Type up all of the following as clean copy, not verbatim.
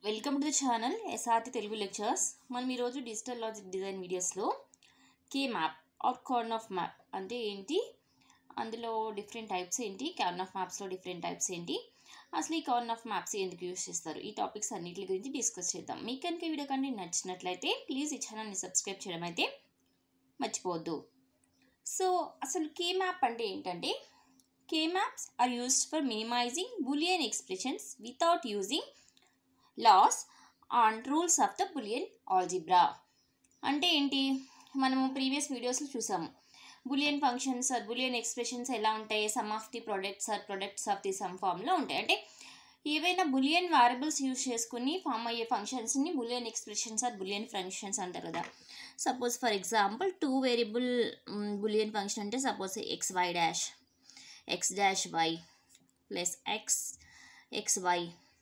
Welcome to the channel SRT Telugu lectures. మనం ఈరోజు digital logic design వీడియోస్లో K map or Karnaugh map అంటే ఏంటి, అందులో డిఫరెంట్ టైప్స్ ఏంటి, కార్న్ ఆఫ్ మ్యాప్స్లో డిఫరెంట్ టైప్స్ ఏంటి, అసలు ఈ కార్న్ ఆఫ్ మ్యాప్స్ ఎందుకు యూస్ చేస్తారు, ఈ టాపిక్స్ అన్నిటి గురించి డిస్కస్ చేద్దాం. మీకు కనుక ఈ వీడియో కంటే నచ్చినట్లయితే ప్లీజ్ ఈ ఛానల్ని సబ్స్క్రైబ్ చేయడం అయితే మర్చిపోవద్దు. సో అసలు కే మ్యాప్ అంటే ఏంటంటే, K maps are used for minimizing Boolean expressions without using laws and rules of the Boolean algebra. అంటే ఏంటి, మనము ప్రీవియస్ వీడియోస్లో చూసాము Boolean functions or Boolean expressions ఎలా ఉంటాయి, sum of the products or products of the sum ఫామ్లో ఉంటాయి. అంటే ఏవైనా బులియన్ వేరియబుల్స్ యూజ్ చేసుకుని ఫామ్ అయ్యే ఫంక్షన్స్ని Boolean expressions or Boolean functions అంటారు కదా. Suppose for example 2 variable Boolean function అంటే suppose xy dash x dash y plus xy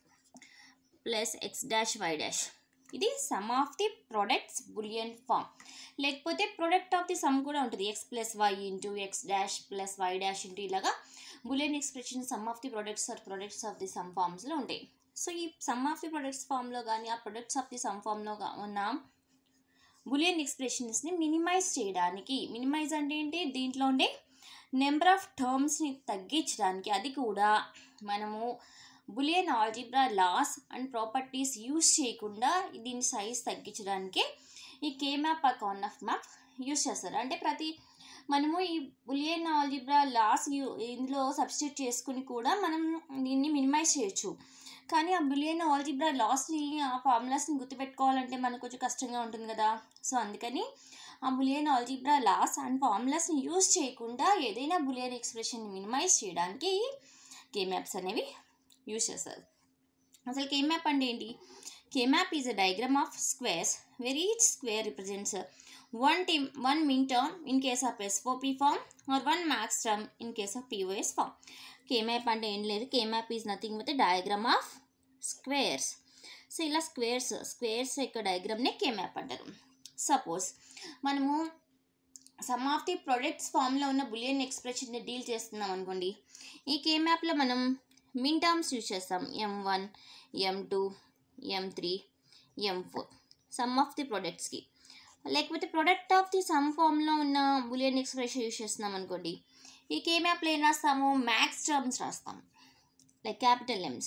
plus x dash y dash. ఇది sum of the products Boolean form. లేకపోతే product of the sum కూడా ఉంటుంది, x plus y into x dash plus y dash into ఇలాగా Boolean expression sum of the products or products of the sum ఫామ్స్లో ఉంటాయి. So ఈ some of the products ఫామ్లో కానీ ఆ ప్రొడక్ట్స్ ఆఫ్ ది సమ్ ఫామ్లో ఉన్న బులియన్ ఎక్స్ప్రెషన్స్ని మినిమైజ్ చేయడానికి, మినిమైజ్ అంటే ఏంటి, దీంట్లో ఉండే నెంబర్ ఆఫ్ టర్మ్స్ని తగ్గించడానికి, అది కూడా మనము Boolean algebra laws and properties use చేయకుండా దీని సైజ్ తగ్గించడానికి ఈ K map or Karnaugh map use చేస్తారు. అంటే మనము ఈ బులియన్ ఆల్జిబ్రా లాస్ ఇందులో సబ్స్టిట్యూట్ చేసుకుని కూడా మనం దీన్ని మినిమైజ్ చేయొచ్చు. కానీ ఆ బులియన్ ఆల్జిబ్రా లాస్ని, ఆ ఫార్ములాస్ని గుర్తుపెట్టుకోవాలంటే మనకు కొంచెం కష్టంగా ఉంటుంది కదా. సో అందుకని ఆ బులియన్ ఆల్జిబ్రా లాస్ అండ్ ఫార్ములాస్ని యూస్ చేయకుండా ఏదైనా బులియన్ ఎక్స్ప్రెషన్ని మినిమైజ్ చేయడానికి కే మ్యాప్స్ అనేవి యూస్ చేస్తారు. అసలు కే మ్యాప్ అంటే ఏంటి? K map is a diagram of squares where each square represents one min term in case of SOP form or one max term in case of POS form. K map అంటే ఏం లేదు, K map is nothing but a diagram of squares. So ఇలా squares యొక్క డయాగ్రామ్నే K map అంటారు. సపోజ్ మనము sum of the products ఫామ్లో ఉన్న బులియన్ ఎక్స్ప్రెషన్ని డీల్ చేస్తున్నాం అనుకోండి. ఈ కే మ్యాప్లో మనం మిన్ టర్మ్స్ యూజ్ చేస్తాం, m1 m2 m3 m4 some of the ప్రొడక్ట్స్కి. లేకపోతే ప్రొడక్ట్ ఆఫ్ ది సమ్ ఫామ్లో ఉన్న బులియన్ ఎక్స్ప్రెషన్ యూజ్ చేస్తున్నాం అనుకోండి. ఈ కే మ్యాప్లో ఏం రాస్తాము, మ్యాక్స్ టర్మ్స్ రాస్తాం, like capital Ms,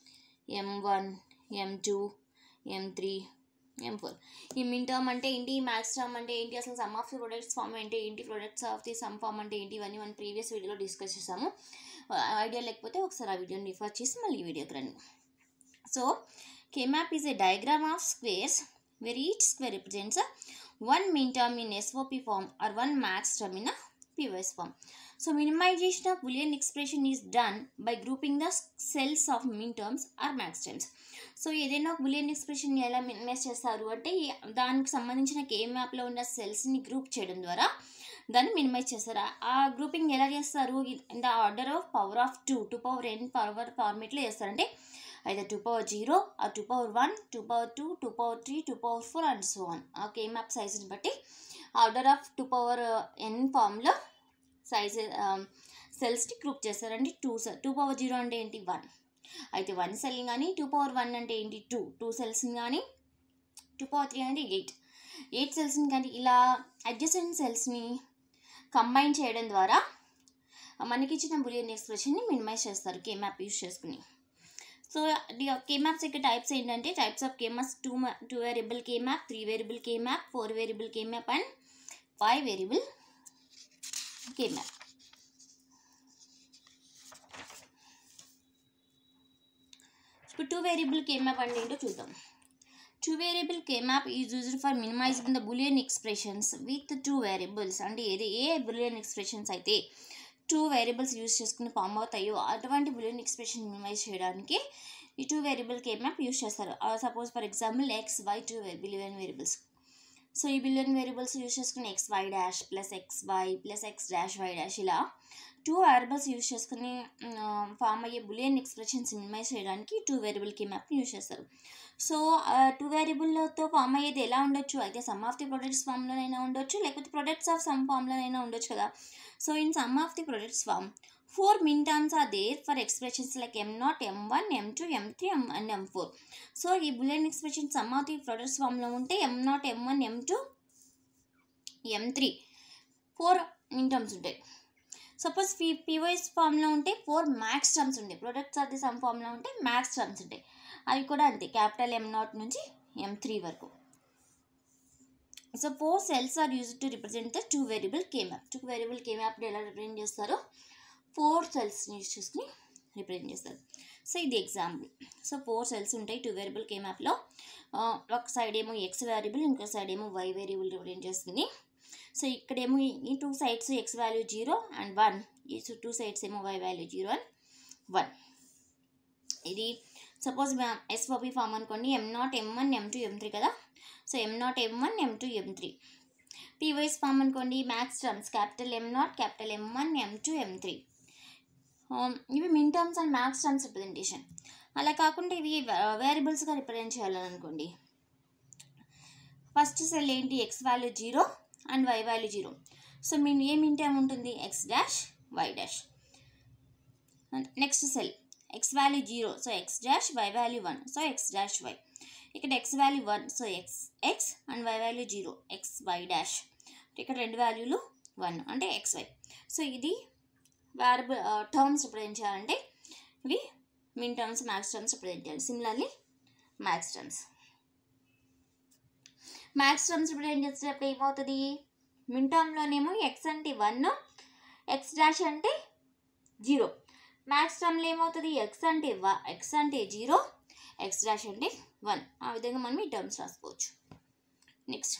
m1 m2 m3 m4. ఈ మిన్ టర్మ్ అంటే ఏంటి, మ్యాక్స్ టర్మ్ అంటే ఏంటి, అసలు sum of the products form అంటే ఏంటి, products of the sum form అంటే ఏంటి, ఇవన్నీ మనం ప్రీవియస్ వీడియోలో డిస్కస్ చేసాము. ఐడియా లేకపోతే ఒకసారి ఆ వీడియోని రిఫర్ చేసి మళ్ళీ ఈ వీడియోకి రండి. So K map is a diagram of squares where each square represents one min term in SOP form or one max term in a POS form. So minimization of Boolean expression is done by grouping the cells of min terms or max terms. So ఏదైనా ఒక bullion expression ఎలా minimise చేస్తారు అంటే దానికి సంబంధించిన కే మ్యాప్లో ఉన్న సెల్స్ని group చేయడం ద్వారా దాన్ని మినిమైజ్ చేస్తారు. ఆ గ్రూపింగ్ ఎలా చేస్తారు, in the order of power of 2 power n power ఫార్మేట్లో చేస్తారు. అంటే either 2 power 0 or 2 power 1, 2 power 2, 2 power 3, 2 power 4 and so on. ఆ కే మ్యాప్ సైజుని బట్టి ఆర్డర్ ఆఫ్ 2 power n ఫామ్లో సైజ్ సెల్స్ని గ్రూప్ చేస్తారు. అంటే 2 power 0 అంటే ఏంటి, 1 అయితే 1 సెల్ కానీ, 2 power 1 అంటే ఏంటి, 2 సెల్స్ని కానీ, 2 power 3 అంటే 8 సెల్స్ని కానీ, ఇలా అడ్జసెంట్ సెల్స్ని కంబైన్ చేయడం ద్వారా మనకి ఇచ్చిన బులియన్ ఎక్స్ప్రెషన్ని మినిమైజ్ చేస్తారు కే మ్యాప్ యూజ్ చేసుకుని. సో కే మ్యాప్స్ యొక్క టైప్స్ ఏంటంటే, types of K maps 2 variable K map, 3 variable K map, 4 variable K map and 5 variable K map. ఇప్పుడు 2 వేరియబుల్ కే మ్యాప్ అంటే ఏంటో చూద్దాం. 2 variable K map is used for minimising the Boolean expressions with 2 variables. అంటే ఏ bullion expressions అయితే 2 variables use చేసుకుని form అవుతాయో అటువంటి బులియన్ ఎక్స్ప్రెషన్ మినిమైజ్ చేయడానికి ఈ 2 వేరియబుల్ కే మ్యాప్ యూజ్ చేస్తారు. Suppose for example xy 2 Boolean variables. So ఈ బులియన్ వేరియబుల్స్ యూజ్ చేసుకుని xy dash plus xy plus x dash y dash ఇలా 2 వేరియబుల్స్ యూజ్ చేసుకుని ఫామ్ అయ్యే బులియన్ ఎక్స్ప్రెషన్స్ మినిమైజ్ చేయడానికి 2 variable K మ్యాప్ని use చేస్తారు. So 2 వేరియబుల్తో ఫామ్ అయ్యేది ఎలా ఉండొచ్చు, అయితే సమ్ ఆఫ్ ది ప్రొడక్ట్స్ ఫామ్లోనైనా ఉండొచ్చు, లేకపోతే ప్రొడక్ట్స్ ఆఫ్ సమ్ ఫామ్లోనైనా ఉండొచ్చు కదా. So in sum of the products form 4 min terms are there for expressions like m0, m1, m2, m3 and m4. So ఈ Boolean expression sum of the products ఫామ్లో ఉంటే m0, m1, m2, m3 4 min terms ఉంటాయి. Suppose పీవైస్ ఫామ్లో ఉంటే 4 max terms ఉంటాయి. Products of the sum ఫామ్లో ఉంటే మ్యాక్స్ టర్మ్స్ ఉంటాయి. అవి కూడా అంతే, క్యాపిటల్ m0 నుంచి m3 వరకు. So 4 cells are used to represent the 2 variable K-map. 2 variable K-map ఎలా రిప్రజెంట్ చేస్తారో 4 cells యూజ్ చేసుకుని రిప్రజెంట్ చేస్తారు. సో ఇది ఎగ్జాంపుల్. సో 4 cells ఉంటాయి 2 వేరియబుల్ K-మ్యాప్లో. ఒక సైడ్ ఏమో x వేరియబుల్, ఇంకో సైడ్ ఏమో y వేరియబుల్ రిప్రజెంట్ చేస్తుంది. సో ఇక్కడేమో ఈ 2 సైడ్స్ x వాల్యూ 0 అండ్ 1, ఈ 2 సైడ్స్ ఏమో y వాల్యూ 0 అండ్ 1. ఇది సపోజ్ SOP ఫామ్ అనుకోండి, m0, m1, m2, m3 కదా. So m0, m1, m2, m3. పీవైస్ ఫామ్ అనుకోండి, max terms capital m0, capital m1, m2, m3. ఇవి min terms and max terms representation. అలా కాకుండా ఇవి వేరియబుల్స్గా రిప్రజెంట్ చేయాలని అనుకోండి. ఫస్ట్ సెల్ ఏంటి, x value 0 and y value 0. So a min term ఉంటుంది, x dash y dash. Next cell x value 0, so x dash, y value 1, so x dash y. ఇక్కడ x value 1, so x and y value 0, x y dash. ఇక్కడ రెండు వాల్యూలు 1 అంటే x y. So ఇది variable terms represent చేయాలంటే ఇవి min terms, max terms represent చేయాలి. Similarly max terms represent చేసేటప్పుడు ఏమవుతుంది, మిన్ టర్మ్లోనేమో ఎక్స్ అంటే 1, ఎక్స్ డాష్ అంటే 0. మ్యాక్స్ టర్మ్లో ఏమవుతుంది, ఎక్స్ అంటే 0, ఎక్స్ డాష్ అంటే 1. ఆ విధంగా మనం ఈ టర్మ్స్ రాసుకోవచ్చు. నెక్స్ట్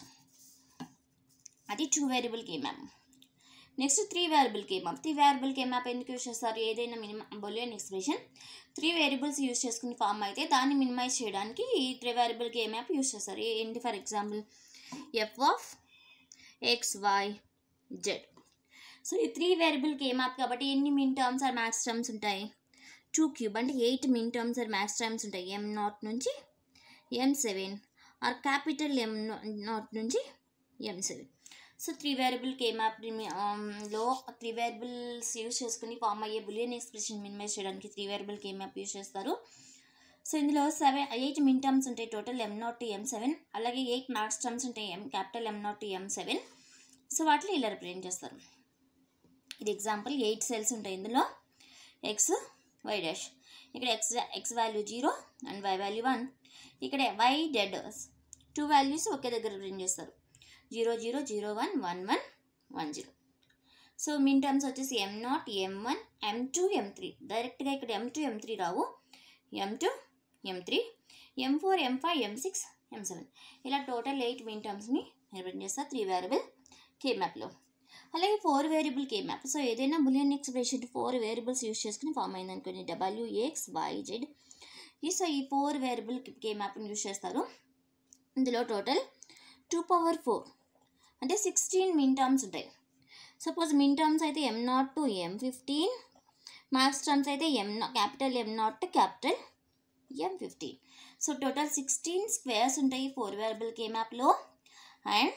అది 2 variable K map. Next 3 variable K map. 3 variable K map ఎందుకు యూజ్ చేస్తారు, ఏదైనా బూలియన్ ఎక్స్ప్రెషన్ 3 వేరియబుల్స్ యూజ్ చేసుకుని ఫామ్ అయితే దాన్ని మినిమైజ్ చేయడానికి ఈ 3 వేరియబుల్ K-మ్యాప్ యూజ్ చేస్తారు. ఏంటి, for example f of x, y, z. So ఈ 3 వేరియబుల్ K-మ్యాప్ కాబట్టి ఎన్ని min terms or max terms ఉంటాయి, 2³ అంటే 8 min terms or max terms ఉంటాయి. m0 నుంచి m7 ఆర్ క్యాపిటల్ m0 నుంచి m7. సో 3 వేరియబుల్ K-మ్యాప్ లో 3 వేరియబుల్స్ యూజ్ చేసుకుని ఫామ్ అయ్యే బులియన్ ఎక్స్ప్రెషన్ మినిమైజ్ చేయడానికి 3 వేరియబుల్ K-మ్యాప్ యూజ్ చేస్తారు. సో ఇందులో 8 మిన్ టర్మ్స్ ఉంటాయి టోటల్ m0 to m7, అలాగే 8 మ్యాక్స్ టర్మ్స్ ఉంటాయి capital m0 to m7. So వాటిని ఇలా రిప్రజెంట్ చేస్తారు. ఇది ఎగ్జాంపుల్, 8 సెల్స్ ఉంటాయి ఇందులో, ఎక్స్ వై డాష్. ఇక్కడ x value 0 and y value 1. ఇక్కడ వై డెడ్ 2 వాల్యూస్ ఒకే దగ్గర రిప్రజెంట్ చేస్తారు, 0 0 0 1 1 1 1 0. సో మిన్ టర్మ్స్ వచ్చేసి m0, m1, m2, m3. డైరెక్ట్గా ఇక్కడ m2, m3 రావు, m2, m3, m4, m5, m6, m7. ఇలా టోటల్ 8 మిన్ టర్మ్స్ని రిప్రజెంట్ చేస్తారు 3 వేరియబుల్ K-మ్యాప్లో. అలాగే 4 వేరియబుల్ K-మ్యాప్. సో ఏదైనా బులియన్ ఎక్స్ప్రెషన్ 4 వేరియబుల్స్ యూజ్ చేసుకుని ఫామ్ అయింది అనుకోండి, w, x, y, z. So ఈ 4 వేరియబుల్ K-మ్యాప్ని యూజ్ చేస్తారు. ఇందులో టోటల్ 2⁴ అంటే 16 మిన్ టర్మ్స్ ఉంటాయి. సపోజ్ మిన్ టర్మ్స్ అయితే m0 to m15, max terms అయితే capital m0 to capital m15. So total 16 squares ఉంటాయి 4 వేరియబుల్ K-మ్యాప్లో. అండ్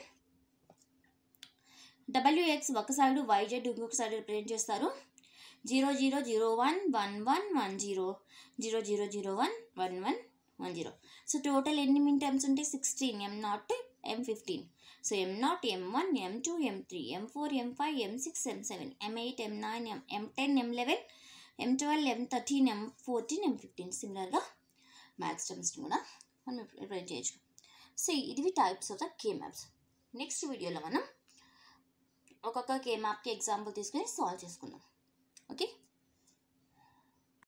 wx ఒక సైడ్, yz ఇంకొక సైడ్ రిప్రజెంట్ చేస్తారు. 0 0 0 1 1 1 1 0, 0 0 0 1 1 1 1 0. సో టోటల్ ఎన్ని మిన్ టర్మ్స్ ఉంటాయి, 16, m0 to m15. So m0, m1, m2, m3, m4, m5, m6, m7, m8, m9, m10, m11, m12, m13, m14, m15. సిమిలర్గా max టర్మ్స్ని కూడా మనం represent చేయొచ్చు. So ఇవి types of the K maps. Next వీడియోలో మనం ఒక్కొక్క K-మ్యాప్కి ఎగ్జాంపుల్ తీసుకుని సాల్వ్ చేసుకుందాం. ఓకే.